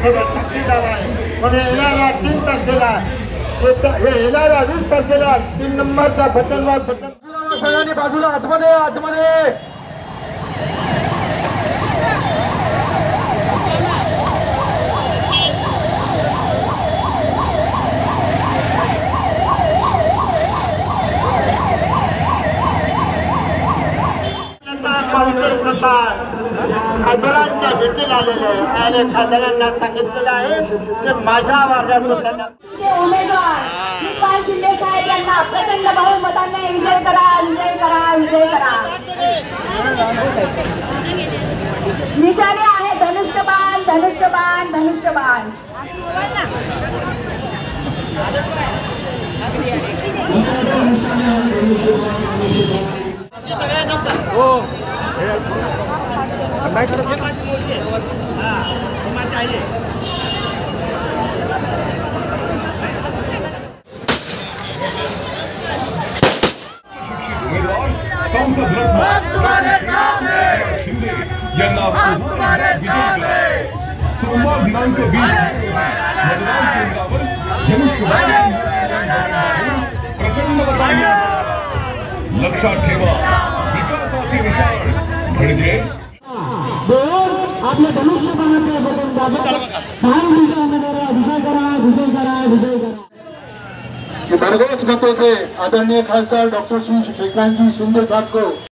सगळं नक्की झालं आहे. पण येणाऱ्या 3 तारखेला हे येणाऱ्या 20 तारखेला 3 नंबरचा बटन सगळ्यांनी बाजूला आतमध्ये आतमध्ये खासदारांच्या भेटीला आलेले आणि खासदारांना सांगितलेलं आहे की माझ्या वार्डात त्यांना उमेदवार श्रीकांत शिंदे साहेब यांना प्रचंड बहुमताने विजय करा विजय करा विजय करा. निशाणे आहे धनुष्यबाण धनुष्यबाण धनुष्यबाण. हो सांसद सोमवार दिनांक 20 मतदान केंद्रावर प्रचंड मतांनी लक्षात ठेवा विकासाची निशाण म्हणजे आपल्या धनुष्यबाणाचे बटन दाबा. महायुतीच्या उमेदवाराला विजय करा विजय करा विजय करा. भरघोस मतो से आदरणीय खासदार डॉक्टर श्री श्रीकांत जी शिंदे साहब को